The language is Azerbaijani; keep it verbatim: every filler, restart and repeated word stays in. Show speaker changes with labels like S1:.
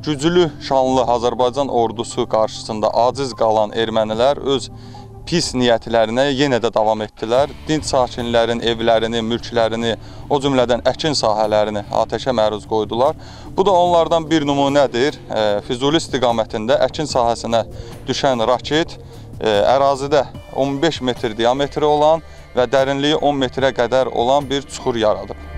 S1: güclü, şanlı Azərbaycan ordusu qarşısında aciz qalan ermənilər öz pis niyyətlərinə yenə də davam etdilər. Dinc sakinlərin evlərini, mülklərini, o cümlədən əkin sahələrini atəşə məruz qoydular. Bu da onlardan bir nümunədir. Füzuli istiqamətində əkin sahəsinə düşən raket ərazidə on beş metr diametri olan və dərinliyi on metrə qədər olan bir çuxur yaradıb.